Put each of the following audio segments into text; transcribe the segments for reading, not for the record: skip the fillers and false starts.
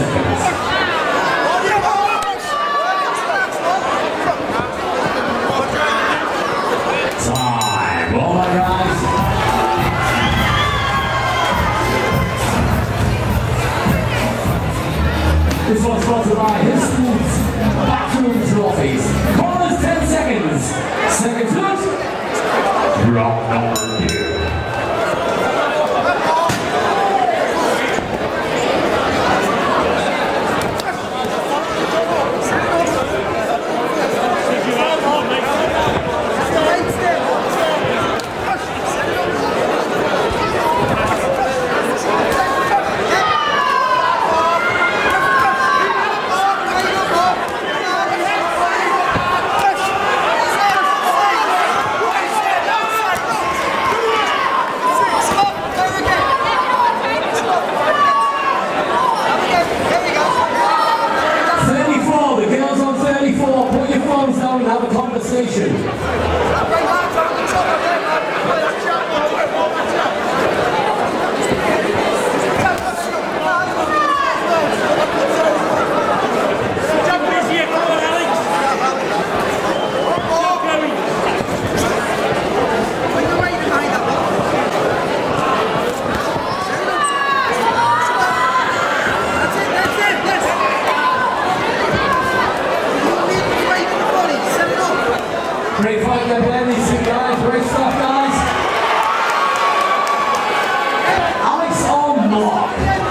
seconds. Time. Well done, guys. This one's sponsored by his schools. Backroom trophies. Corners 10 seconds. Seconds good. Drop number 2. Great fight there, these two guys. Great stuff, guys. Alex on block.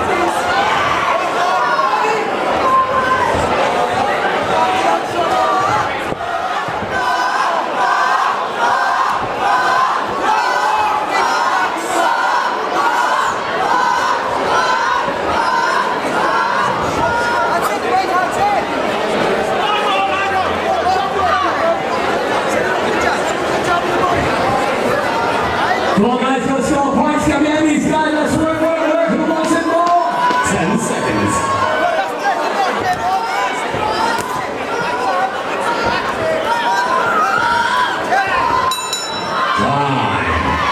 Come on, guys, go score points. Come in, these guys. Let's work. Who wants it more? 10 seconds. Time.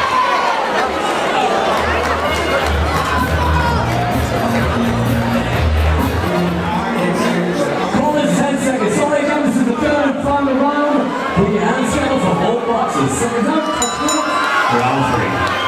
Call it 10 seconds. So again, this is the third and final round. Put your hands together for all boxes. Seconds up. Round 3.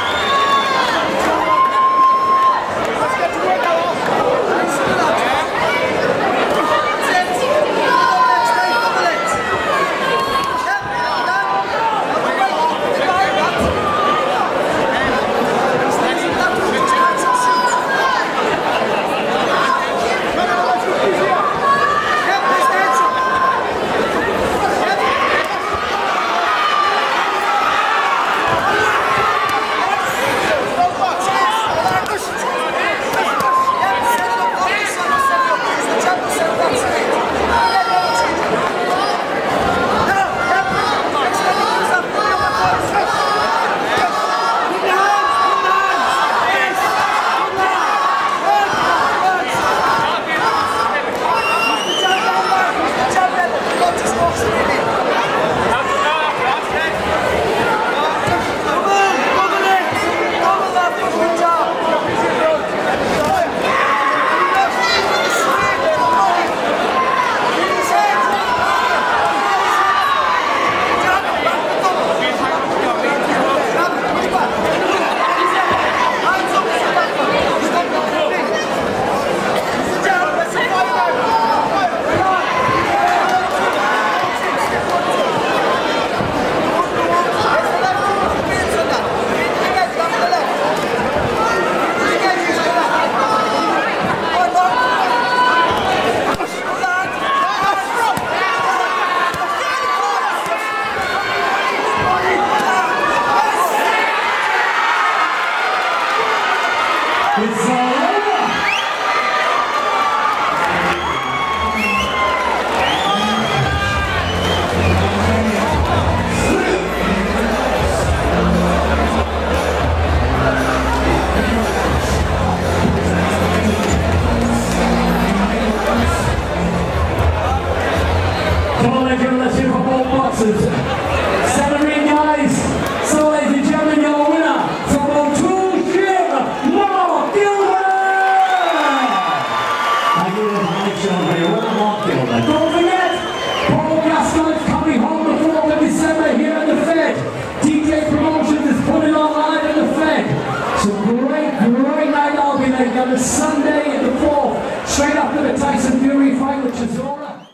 It's all over. Come on, let's hear for both boxes. 7 ring, guys. So, ladies and gentlemen, your winner from Gilbert. Thank you. Gilbert. Don't forget, Paul Gaston's coming home the 4th of December here in the Fed. DJ Promotions is putting on live in the Fed. It's a great night I'll be there. Got a Sunday in the 4th, straight after the Tyson Fury fight with Chisora.